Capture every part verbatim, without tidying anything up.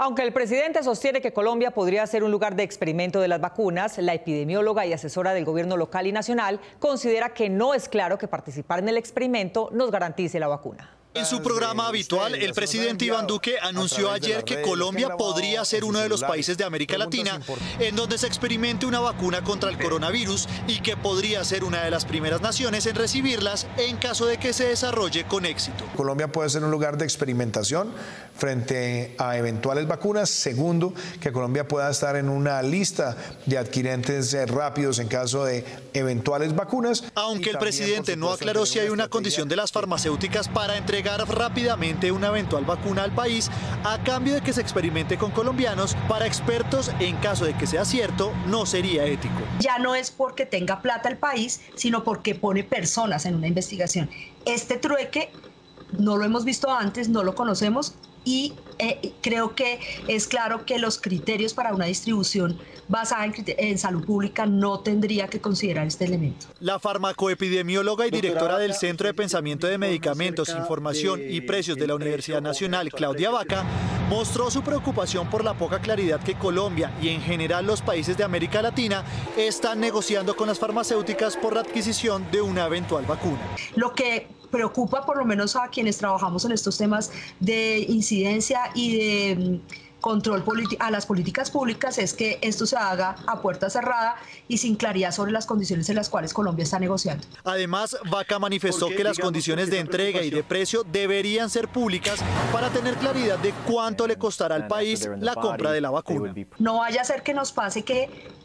Aunque el presidente sostiene que Colombia podría ser un lugar de experimento de las vacunas, la epidemióloga y asesora del gobierno local y nacional considera que no es claro que participar en el experimento nos garantice la vacuna. En su programa habitual, el presidente Iván Duque anunció ayer que Colombia podría ser uno de los países de América Latina en donde se experimente una vacuna contra el coronavirus y que podría ser una de las primeras naciones en recibirlas en caso de que se desarrolle con éxito. Colombia puede ser un lugar de experimentación frente a eventuales vacunas. Segundo, que Colombia pueda estar en una lista de adquirentes rápidos en caso de eventuales vacunas. Aunque el presidente no aclaró si hay una condición de las farmacéuticas para entregar rápidamente una eventual vacuna al país a cambio de que se experimente con colombianos, para expertos, en caso de que sea cierto, no sería ético. Ya no es porque tenga plata el país, sino porque pone personas en una investigación. Este trueque no lo hemos visto antes, no lo conocemos y eh, creo que es claro que los criterios para una distribución basada en, en salud pública no tendría que considerar este elemento. La farmacoepidemióloga y directora del Centro de Pensamiento de Medicamentos, Información y Precios de la Universidad Nacional, Claudia Vaca, mostró su preocupación por la poca claridad que Colombia y en general los países de América Latina están negociando con las farmacéuticas por la adquisición de una eventual vacuna. Lo que preocupa por lo menos a quienes trabajamos en estos temas de incidencia y de control a las políticas públicas es que esto se haga a puerta cerrada y sin claridad sobre las condiciones en las cuales Colombia está negociando. Además, Vaca manifestó que las condiciones de entrega y de precio deberían ser públicas para tener claridad de cuánto le costará al país la compra de la vacuna. No vaya a ser que nos pase que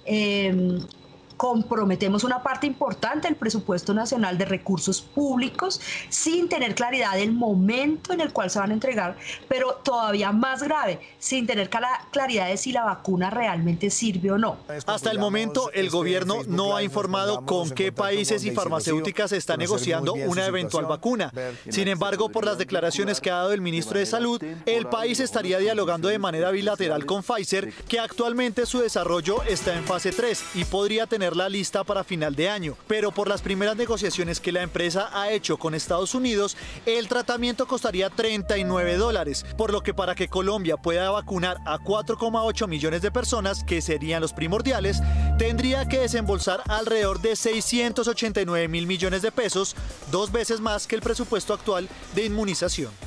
eh, comprometemos una parte importante del presupuesto nacional de recursos públicos sin tener claridad del momento en el cual se van a entregar, pero todavía más grave, sin tener claridad de si la vacuna realmente sirve o no. Hasta el momento, el gobierno no ha informado con qué países y farmacéuticas se está negociando una eventual vacuna. Sin embargo, por las declaraciones que ha dado el ministro de Salud, el país estaría dialogando de manera bilateral con Pfizer, que actualmente su desarrollo está en fase tres y podría tener la lista para final de año, pero por las primeras negociaciones que la empresa ha hecho con Estados Unidos, el tratamiento costaría treinta y nueve dólares, por lo que para que Colombia pueda vacunar a cuatro coma ocho millones de personas, que serían los primordiales, tendría que desembolsar alrededor de seiscientos ochenta y nueve mil millones de pesos, dos veces más que el presupuesto actual de inmunización.